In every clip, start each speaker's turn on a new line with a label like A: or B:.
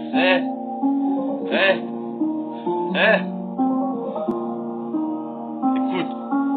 A: Eh, eh, eh. Écoute.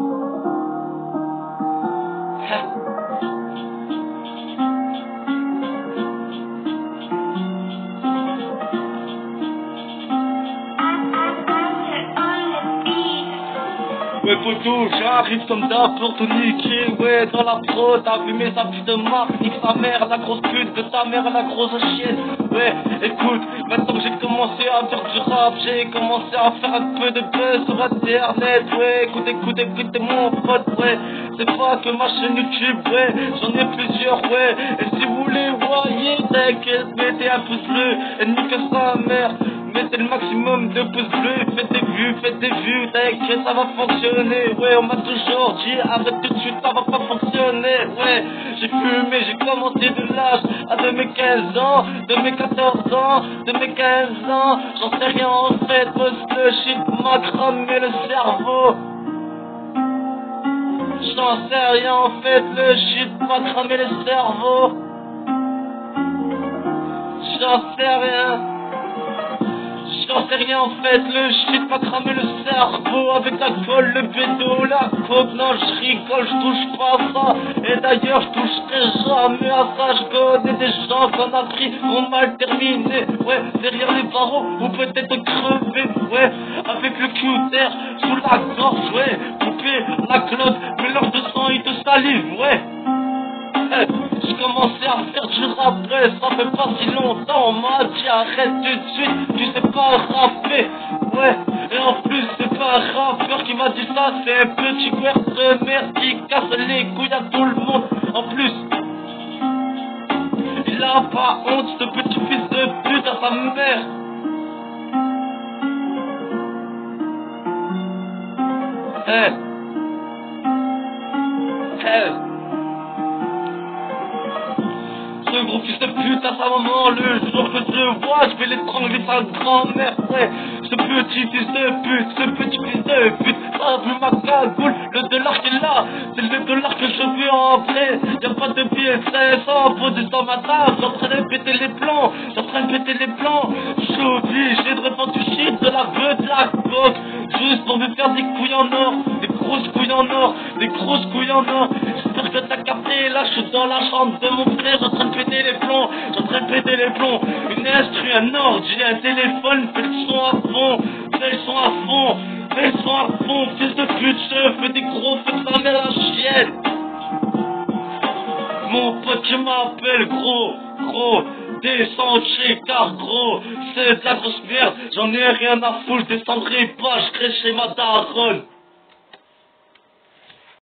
A: Ouais poto, j'arrive comme d'hab pour tout niquer. Ouais dans la pro, t'as vu mes habits de marque. Nique sa mère, la grosse pute de ta mère, la grosse chienne. Ouais écoute, maintenant que j'ai commencé à faire du rap, j'ai commencé à faire un peu de buzz sur internet. Ouais écoutez mon pote, ouais. C'est pas que ma chaîne YouTube, ouais. J'en ai plusieurs, ouais. Et si vous les voyez, t'inquiète, mettez un pouce bleu et nique sa mère. Mettez le maximum de pouces bleus, faites des vues, t'inquiète, ça va fonctionner. Ouais, on m'a toujours dit, arrête tout de suite, ça va pas fonctionner. Ouais, j'ai fumé, j'ai commencé de l'âge de mes 15 ans, de mes 14 ans, de mes 15 ans. J'en sais rien en fait, parce que le shit m'a cramé le cerveau. J'en sais rien en fait, le shit m'a cramé le cerveau. J'en sais rien. J'en sais rien en fait, le shit m'a cramé le cerveau. Avec la colle, le bédo, la coke. Non je rigole, je touche pas à ça. Et d'ailleurs je toucherai jamais à ça. Je connais des gens qu'on a pris, ont mal terminé. Ouais, derrière les barreaux, ou peut-être crever. Ouais, avec le cutter sous la gorge. Ouais, couper la clope, mélange de sang et de salive. Ouais. J'ai commencé à faire du rap, ça fait pas si longtemps. On m'a dit arrête tout de suite, tu sais pas rapper. Ouais, et en plus c'est pas un rappeur qui m'a dit ça, c'est un petit guerre de merde qui casse les couilles à tout le monde. En plus, il a pas honte, ce petit fils de pute à sa mère. Ce gros fils de pute à sa maman, le jour que je vois, je vais l'étrangler sa grand-mère. Ouais, ce petit fils de pute, ce petit fils de pute, ça a vu ma cagoule, le dollar qui est là, c'est le dollar que je veux en vrai. Y'a pas de billets de 500 posés dans ma table, j'en train de péter les plans, je suis obligé de répandre du shit, de la veuve, de la coke, juste pour me faire des couilles en or, des grosses couilles en or, des grosses couilles en or. J'espère que t'as capté, là je suis dans la chambre de mon frère, j'en train de péter les plombs, une instru, un ordi, un téléphone, fais le son à fond, fils de pute, je fais des gros feux de ma mère la chienne. Mon pote qui m'appelle gros, descends chez car gros, c'est de la grosse merde, j'en ai rien à foutre, je descendrai pas, je serai chez ma daronne.